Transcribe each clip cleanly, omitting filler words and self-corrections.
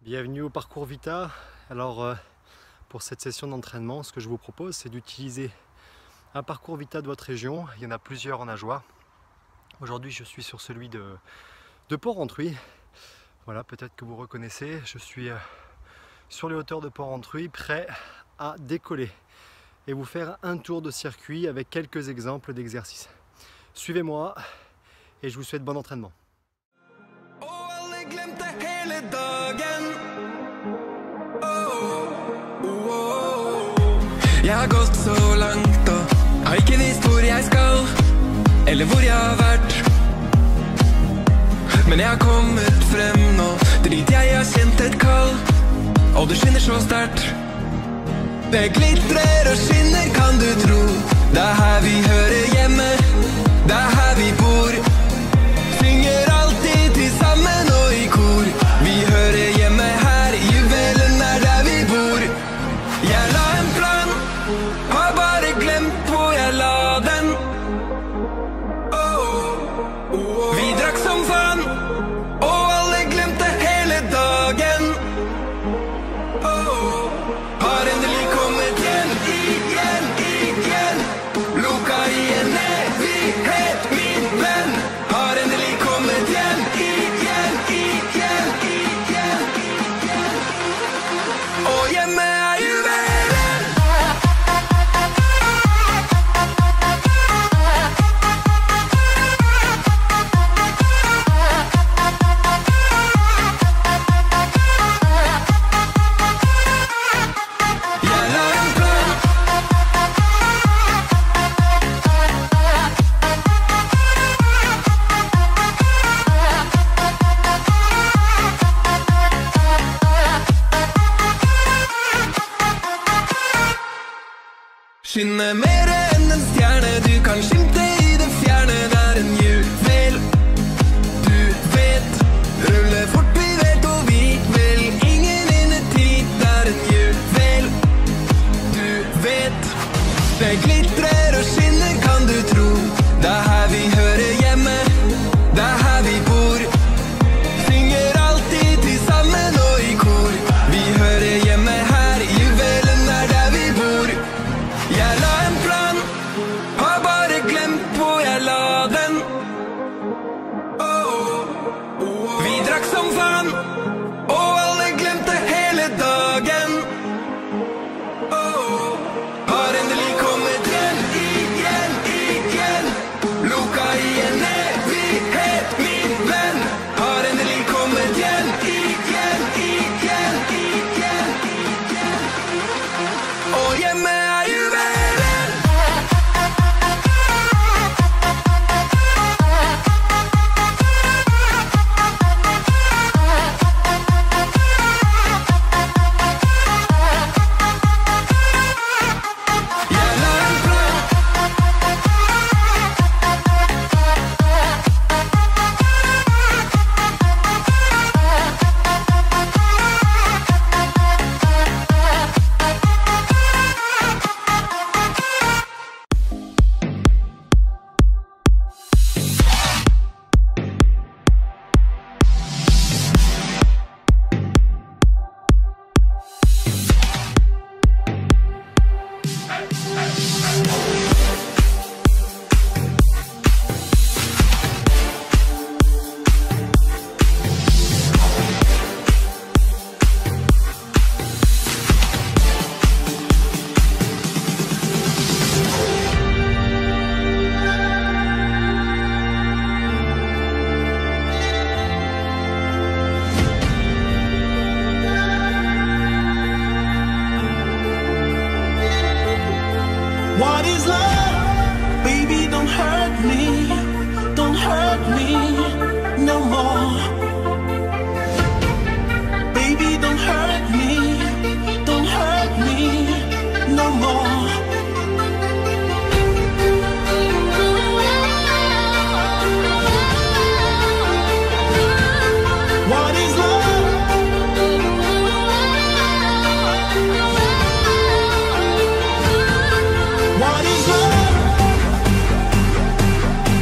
Bienvenue au Parcours Vita. Alors pour cette session d'entraînement, ce que je vous propose, c'est d'utiliser un Parcours Vita de votre région. Il y en a plusieurs en Ajoie. Aujourd'hui, je suis sur celui de Port-Rentruy. Voilà, peut-être que vous reconnaissez. Je suis sur les hauteurs de Port-Rentruy, prêt à décoller et vous faire un tour de circuit avec quelques exemples d'exercices. Suivez-moi et je vous souhaite bon entraînement. Jeg har gått så langt og har ikke visst hvor jeg skal, eller hvor jeg har vært. Men jeg har kommet frem nå, dit jeg har kjent et kall, og det skinner så sterkt. Det glitrer og skinner, kan du tro. Det er her vi hører hjemme, det er her vi bor. Synger alltid til sammen og i kor. Vi hører hjemme her, juvelen er der vi bor. Jeg la en plan, har bare glemt hvor jeg la den. Vi drakk som faen, og alle glemte hele dagen. Har endelig kommet hjem, igjen. Lukka i en evighet, min venn. Har endelig kommet hjem, igjen. Og hjemme er juvelen. Jeg la en plan. Skinner mer enn en stjerne, du kan skimte i det fjerne. Det er en juvel, du vet. Ruller fort, vi vet, og vi vil ingen innetid. Det er en juvel, du vet. Det glitrer og skinner, kan du tro. Det er her vi hører hjemme, det er her vi bor. Synger alltid til sammen og i kor. Vi hører hjemme her, juvelen er der vi bor. Jeg la en plan, har bare glemt hvor jeg la den. Vi drakk som faen, og alle glemte hele dagen. Har endelig kommet hjem, igjen. Lukka i en evighet, min venn. Har endelig kommet hjem, igjen. Og hjemme er juvelen. Jeg la en plan. What is love? Baby, don't hurt me no more. Baby, don't hurt me no more. What is love? What is love?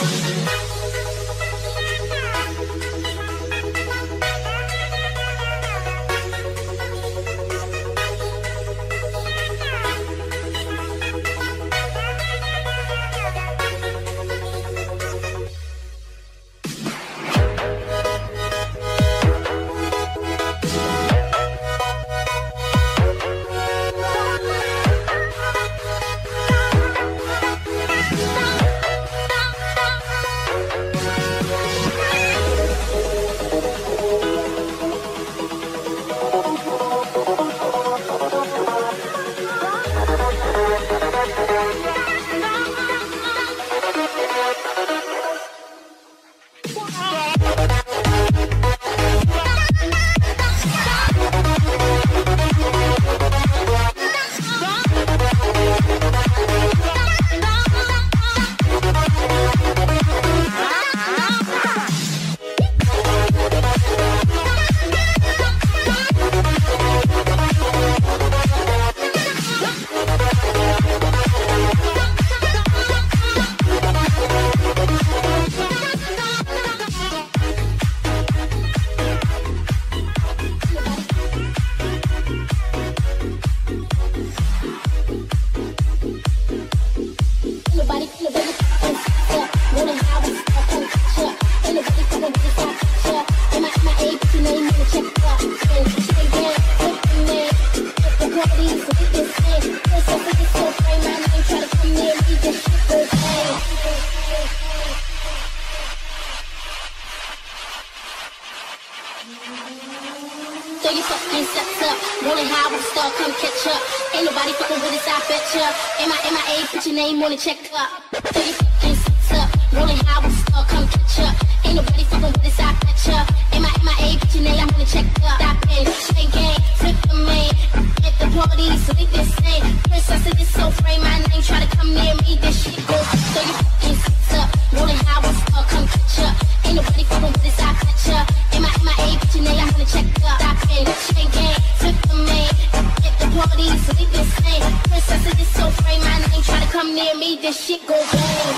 So you fucking sets up, rolling high with a star, come catch up. Ain't nobody fucking with us, I bet ya. MIA, put your name on the check up. So you fucking sets up, rolling high with a star, come catch up. Ain't nobody fucking with us, I bet ya. MIA, put your name on the check up. Stop in, chain gang, flip the main. At the party, so they this thing. Princess of this so frame, my name, try to come near me, this shit go. So you fucking sets up, rolling high with a star, come catch up. Ain't nobody fucking with us, I bet ya. MIA, put your name on the check up. Stop in, chain gang, flip the main. At the party, so they this thing. Princess of this so frame, my name, try to come near me, this shit go bang.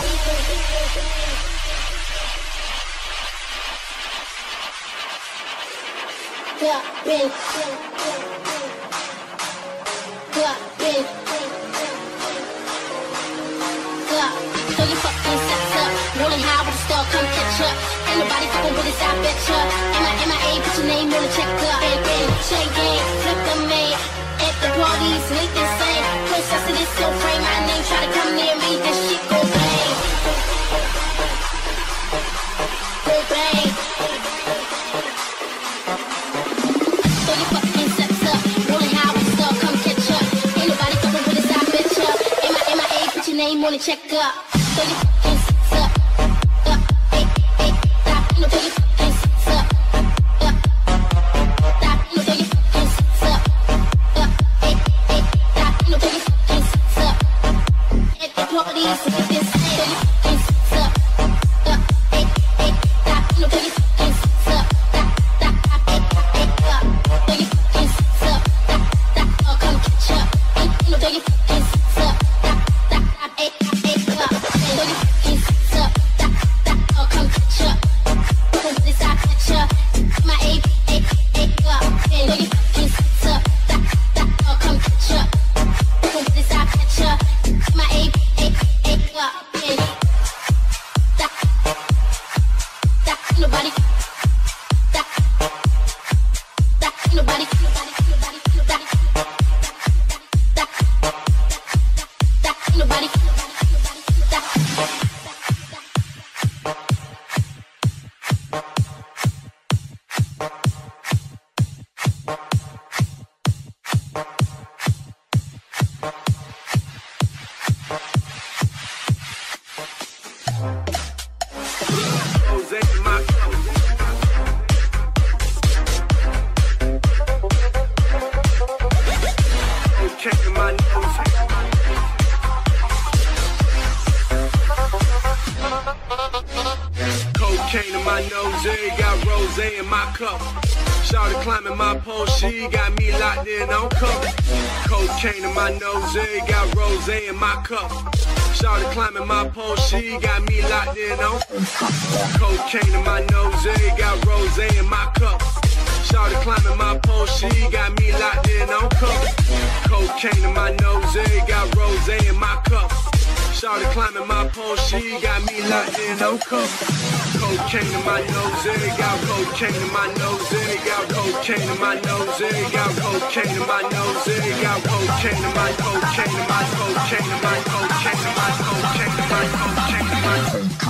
Clubbing, clubbing, club. So you fucking sets up, rolling high with a star, come catch up. Ain't nobody fucking with us, I bet ya. MIA, put your name on the check up. Chain gang, flip the main. At the parties, make this same. Princess of this so frame, my name, try to come near me, this shit go bang. Go bang. So you fucking sets up, rolling high with a star, come catch up. Ain't nobody fucking with us, I bet ya. MIA, put your name on the check up. So you fucking sets up, hey, hey, stop, you know, so you fucking sets up, stop, you know, so you fucking sets up, hey, hey, stop, you know, so you fucking sets up. At the parties, with this thing, so you fucking sets up, hey, hey, stop, you know, so you fucking sets up, stop, hey, hey, so you fucking sets up, stop, come catch up, you know, so you fucking sets up, stop, hey, hey, so you fucking sets up, come catch up, come with this, I catch up, my A, hey, hey, so you fucking sets up, come catch up, come with this, I catch up, my A, hey, hey, nobody, nobody, nobody, Cocaine in my nose, got rose in my cup. Shawty climbing my pole, she got me locked in on cup. Cocaine in my nose, got rose in my cup. Shawty climbing my pole, she got me locked in on. Cocaine in my nose, got rosé in my cup. Shawty climbing my pole, she got me locked in on cup. Cocaine in my nose, got rosé in my cup. Shawty climbing my pole, she got me locked in on cup. Cocaine in my nose, got cocaine in my nose, got cocaine in my nose, got cocaine in my nose, got cocaine in my cocaine in my cocaine in my cocaine in my cocaine in my cocaine in my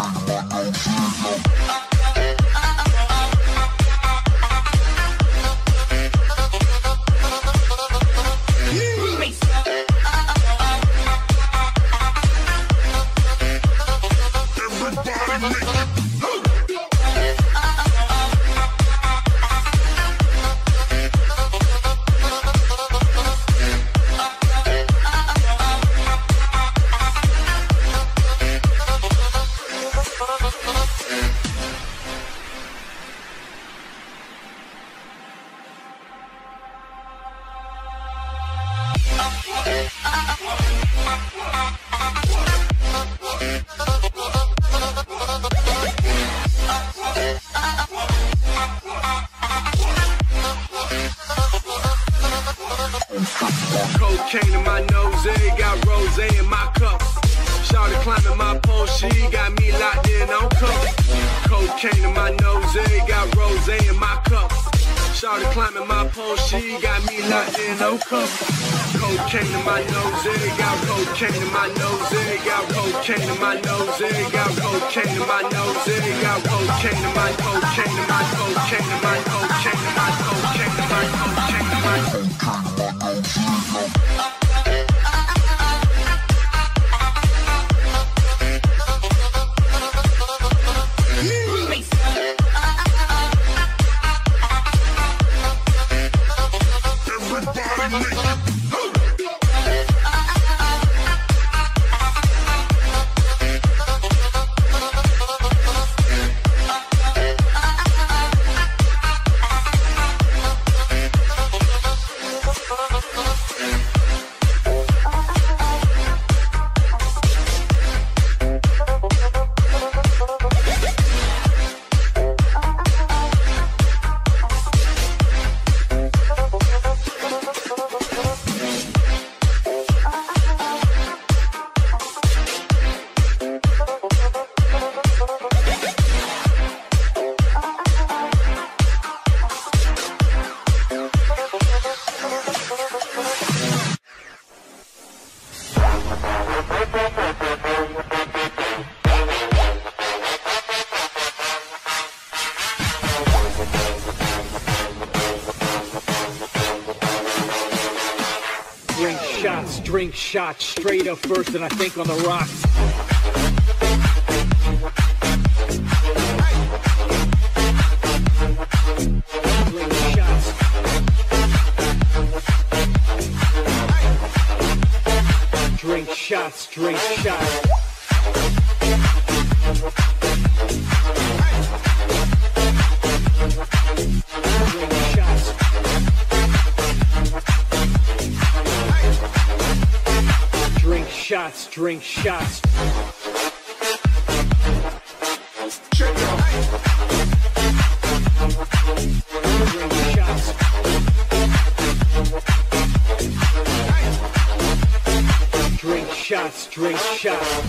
Cocaine in my nose, got rosé in my cup. Shawty climbing my pole, she got me locked in on cup. Cocaine in my nose, got rosé in my cup. Shawty climbing my pole, she got me locked in on cup. Cocaine in my nose, got cocaine in my nose, got cocaine in my nose, got cocaine in my nose, got cocaine in my cocaine in my cocaine in my cocaine in my cocaine in my cocaine in my Drink shots straight up first, and I think on the rocks. Drink shots. Drink shots, drink shots. Drink shots. Drink shots. Drink shots. Drink shots.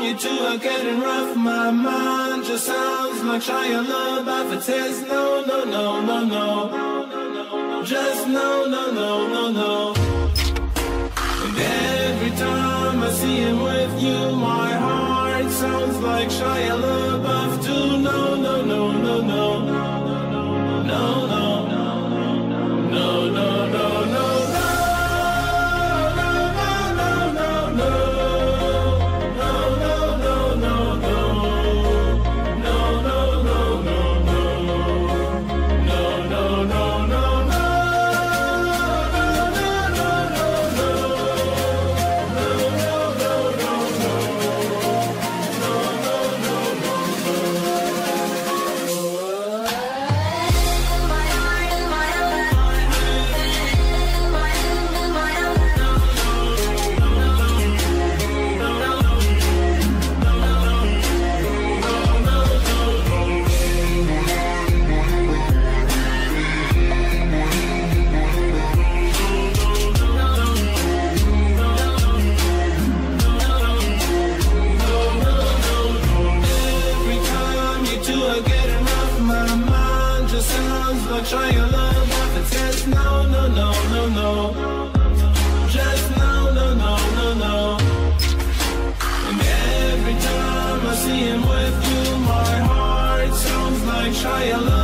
you two are getting rough, my mind just sounds like Shia LaBeouf. It says no, no, no, no, no, just no, no, no, no, no. And every time I see him with you, my heart sounds like Shia LaBeouf too. No, no, no, no, no, no, no, no, no, no, no. Shia LaBeouf, it says no, no, no, no, no, just no, no, no, no, no. And every time I see him with you, my heart sounds like Shia LaBeouf.